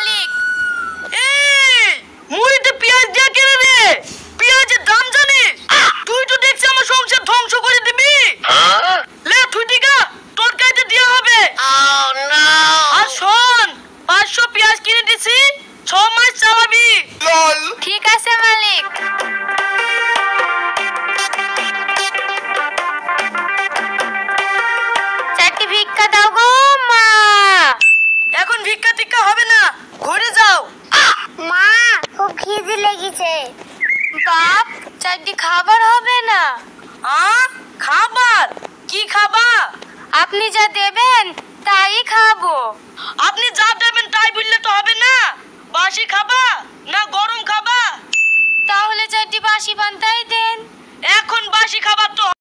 মালিক। এই মুড়িতে পেঁয়াজ দিয়া কেন রে? পেঁয়াজের দাম জানিস? তুই তো দেখছি আমার সংসার ধ্বংস করে দিবি। লে তুই দিগা তরকারিতে দেয়া হবে। আর শোন 500 পেঁয়াজ কিনে দিছি, 6 মাস চালাবি। ঠিক আছে মালিক। চারটি ভিক্ষা দাও গো মা। এখন ভিক্ষা টিক্কা হবে না, ঘরে যাও। মা খুব খিদে লেগেছে। বাপ চারটি খাবার হবে না। খাবার কি খাবা? আপনি যা দেবেন তাই খাবো। আপনি যা দেবেন তাই বললে তো হবে না। বাসি খাবা না গরম খাবা? তাহলে চারটি বাসি পান্তাই দেন। এখন বাসি খাবার তো